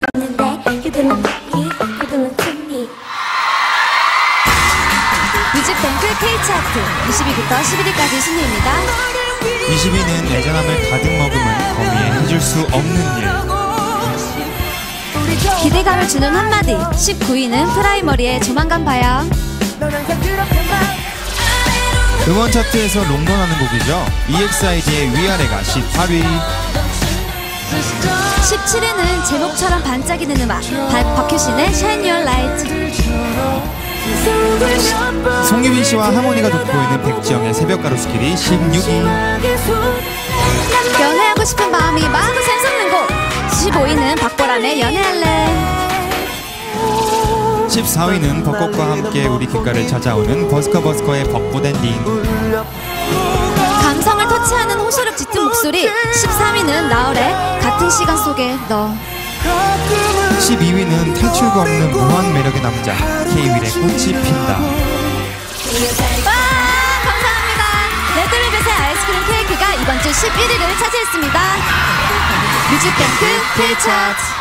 뮤직뱅크 K차트 20위부터 11위까지 순위입니다. 20위는 애잔함을 가득 머금은 거미의 해줄 수 없는 일. 기대감을 주는 한마디 19위는 프라이머리의 조만간 봐요. 음원 차트에서 롱런하는 곡이죠. EXID의 위아래가 18위. 17위는 제목처럼 반짝이는 음악 박효신의 Shine Your Light. 송유빈 씨와 하모니가 돋보이는 백지영의 새벽 가로수길이 16위. 연애하고 싶은 마음이 마구 샘솟는 곡 15위는 박보람의 연애할래. 14위는 벚꽃과 함께 우리 귓가를 찾아오는 버스커버스커의 벚꽃엔딩. 감성을 터치하는 호소력 짙은 목소리 13위는 나얼의 같은 시간 속에 너. 12위는 탈출구 없는 무한 매력의 남자 K-윌의 꽃이 핀다. 와 감사합니다. 레드벨벳의 아이스크림 케이크가 이번 주 11위를 차지했습니다. 뮤직뱅크 K 차트